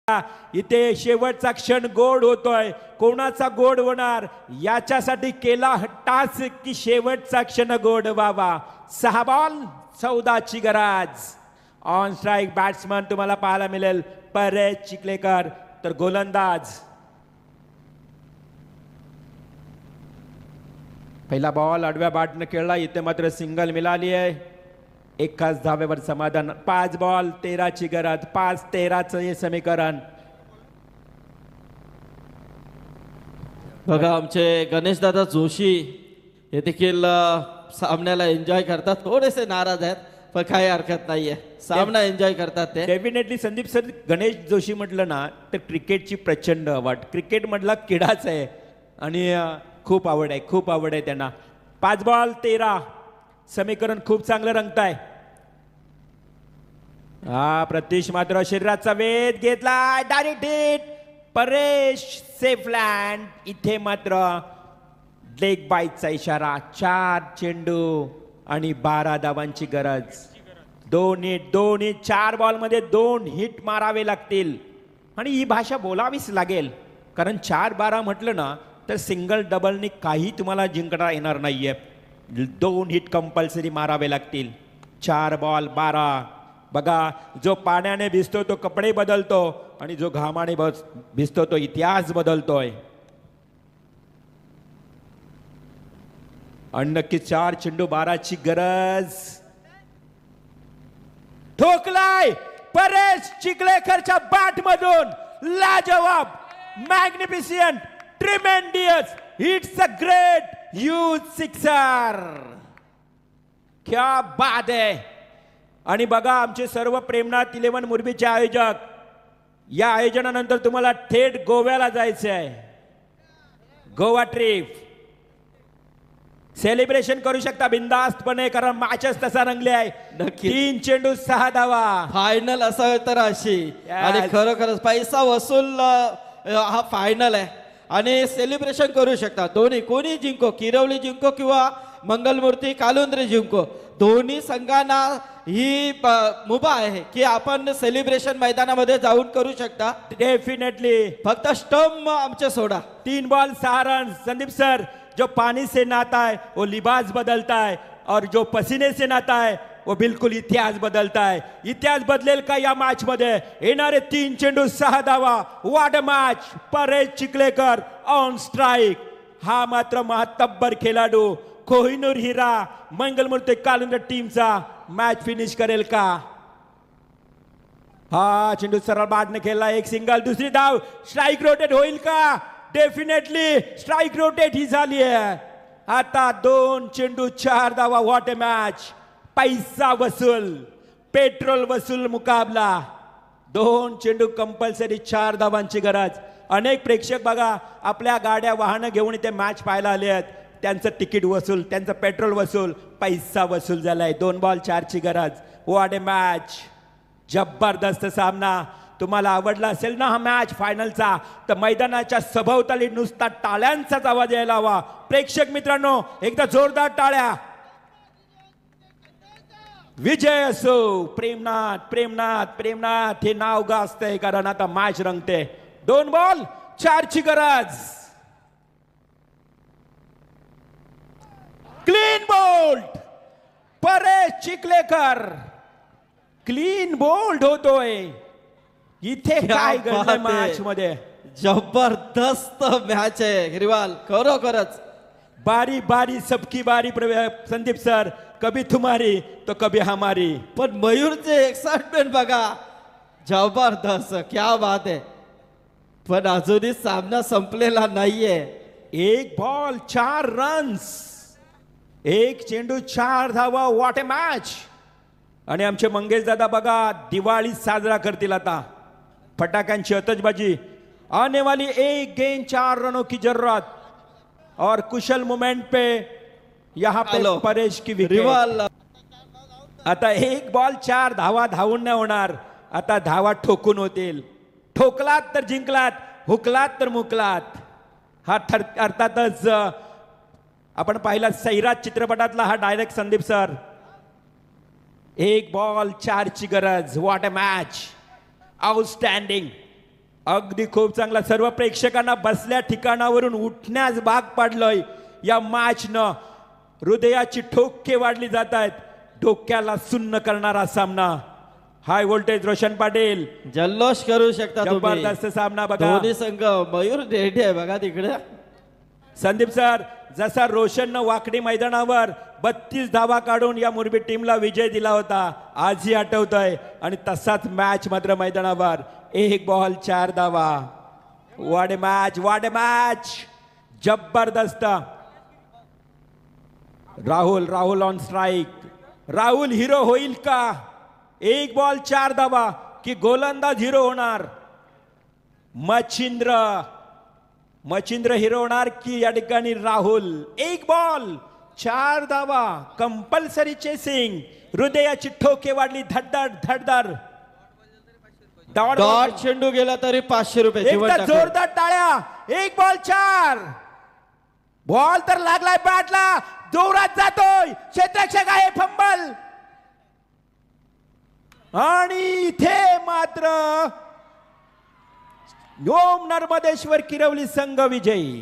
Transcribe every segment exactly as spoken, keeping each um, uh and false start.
इथे शेवटचा क्षण गोड होतोय. कोणाचा गोड होणार याच्यासाठी केला टाच की शेवटचा क्षण गोड व्हावा. सहा बॉल चौदाची गरज. ऑन स्ट्राईक बॅट्समन तुम्हाला पाहायला मिळेल परेश चिखलेकर, तर गोलंदाज पहिला बॉल आडव्या बॅटने खेळला. इथे मात्र सिंगल मिळाली आहे. एकाच धावेवर समाधान. पाच बॉल तेराची गरज. पाच तेराचं हे समीकरण. बघा आमचे गणेश दादा जोशी हे देखील सामन्याला एन्जॉय करतात. थोडेसे नाराज आहेत पण काही हरकत नाहीये, सामना एन्जॉय करतात ते. डेफिनेटली संदीप सर, गणेश जोशी म्हटलं ना तर क्रिकेटची प्रचंड आवड. क्रिकेट मधला किडाच आहे आणि खूप आवड आहे, खूप आवड आहे त्यांना. पाच बॉल तेरा समीकरण खूप चांगलं रंगताय. हा प्रतीश मात्र शरीराचा वेध घेतला. Direct hit. Paresh safe land. इथे मात्र लेग बाईटचा इशारा. चार चेंडू आणि बारा धावांची गरज. दोन हिट दोन हिट चार बॉल मध्ये दोन हिट मारावे लागतील आणि ही भाषा बोलावीच लागेल, कारण चार बारा म्हटलं ना तर सिंगल डबलनी काही तुम्हाला जिंकता येणार नाहीये. दोन हिट कंपल्सरी मारावे लागतील. चार बॉल बारा. बघा, जो पाण्याने भिजतो तो कपडे बदलतो आणि जो घामाने भिजतो तो इतिहास बदलतोय. आणि नक्की चार चेंडू बाराची गरज. ठोकलाय परेश चिखलेकरच्या बॅट मधून. लाजवाब, magnificent, tremendous. It's a great huge sixer. क्या बात आहे. आणि बघा आमचे सर्व प्रेमनाथ इलेव्हन मुरबीचे आयोजक, या आयोजनानंतर तुम्हाला थेट गोव्याला जायचं आहे. गोवा ट्रिप सेलिब्रेशन करू शकता बिंदास्तपणे, कारण मॅचच तसा रंगले आहे. तीन चेंडू सहा धावा. फायनल असावे तर अशी. आणि खरोखरच पैसा वसूल हा फायनल आहे आणि सेलिब्रेशन करू शकता दोन्ही. कोणी जिंको, किरवली जिंको किंवा मंगलमूर्ती कालुंद्रे जिंको, दोन्ही संघांना ही मुभा आहे की आपण सेलिब्रेशन मैदानामध्ये जाऊन करू शकता. डेफिनेटली. फक्त स्टंप आमचे सोडा. तीन बॉल सहा रन. संदीप सर, जो पानी से नाता है वो लिबास बदलता है और जो पसीने से नाता है वो बिल्कुल इतिहास बदलता है. इतिहास बदलेल का या मॅच मध्ये? येणारे तीन चेंडू सहा धावा. What a match. Paresh Chikhlekar on strike. हा मात्र महत्त्वपूर्ण खेळाडू कोहिनूर हिरा मंगलमूर्ती कालुंद्रे टीमचा मॅच फिनिश करेल का? हा चेंडू सरळ बॅटने खेळला. एक सिंगल. दुसरी धाव. स्ट्राईक रोटेट होईल का? डेफिनेटली स्ट्राईक रोटेट ही झाली आहे. आता दोन चेंडू चार धावा. What a match. पैसा वसूल, पेट्रोल वसूल मुकाबला. दोन चेंडू कंपल्सरी चार धावांची गरज. अनेक प्रेक्षक बघा आपल्या गाड्या वाहनं घेऊन इथे मॅच पाहायला आले आहेत. त्यांचं तिकीट वसूल, त्यांचं पेट्रोल वसूल, पैसा वसूल झालाय. दोन बॉल चारची गरज. What a match. जबरदस्त सामना. तुम्हाला आवडला असेल ना हा मॅच फायनलचा, तर मैदानाच्या सभोवताली नुसता टाळ्यांचाच आवाज यायला हवा. प्रेक्षक मित्रांनो, एकदा जोरदार टाळ्या. विजय असो. प्रेमनाथ प्रेमनाथ प्रेमनाथ हे नाव गाजतंय, कारण आता मॅच रंगते. दोन बॉल चारची गरज. Clean bowled. Paresh Chikhlekar clean bowled होतोय. इथे काय घडलं मॅच मध्ये? जबरदस्त मॅच आहे रिवाल, खरोखरच. बारी बारी सबकी बारी. संदीप सर, कभी तुम्हारी तो कभी हमारी. पण मयूरचे एक्साइटमेंट बघा, जबरदस्त. क्या बात आहे. पण अजूनही सामना संपलेला नाहीये. एक बॉल चार रन्स. एक चेंडू चार धावा. What a match. आणि आमचे मंगेश दादा बघा दिवाळी साजरा करतील आता. फटाक्यांची आतषबाजी. आने वाली एक गेंद चार रनों की जरूरत और कुशल मोमेंट पे यहाँ पे परेश की विकेट. आता एक बॉल चार धावा धावून नाही होणार. आता धावा ठोकून होतील. ठोकलात तर जिंकलात, हुकलात तर मुकलात. हा ठर अर्थातच आपण पाहिला सैराज चित्रपटातला हा डायरेक्ट संदीप सर. एक बॉल चारची गरज. What a match. आउटस्टँडिंग. अगदी खूप चांगला. सर्व प्रेक्षकांना बसल्या ठिकाणावरून उठण्यास भाग पाडलंय या मॅचनं. हृदयाची ठोके वाढली जात आहेत. डोक्याला सुन्न करणारा सामना. High voltage Roshan Patil. जल्लोष करू शकता तुम्ही. जबरदस्त सामना बघा. दोन्ही संघ मयूर रेड्डी आहे बघा तिकडे. संदीप सर, जसा रोशननं वाकडी मैदानावर बत्तीस धावा काढून या मुरबी टीमला विजय दिला होता, आजही आठवतोय. आणि तसाच मॅच मात्र मैदानावर एक बॉल चार धावा. वाडे मॅच वाडे मॅच जबरदस्त. Rahul Rahul on strike. Rahul hero होईल का? एक बॉल चार धावा की गोलंदाज हिरो होणार? मच्छिंद्र मच्छिंद्र हिरो होणार की या ठिकाणी राहुल? एक बॉल चार धावा. Compulsory chasing. हृदयाची ठोके वाढली. धडधड धडधड. डॉट चेंडू गेला तरी पाचशे रुपये. जीवन एकदा टाकून. जोरदार टाळ्या. एक बॉल चार. बॉल तर लागलाय बॅटला. जोरात जातोय. क्षेत्ररक्षक आहे. फंबल. आणि इथे मात्र ओम नर्मदेश्वर किरवली संघ विजयी.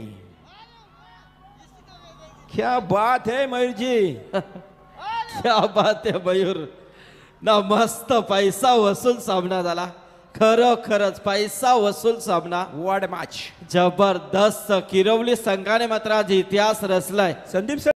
क्या बात है मयूरजी. क्या बात आहे मयूर ना. मस्त पैसा वसूल सामना झाला. खरोखरच पैसा वसूल सामना. वॉड मॅच जबरदस्त. किरवली संघाने मात्र आज इतिहास रचलाय. संदीप सर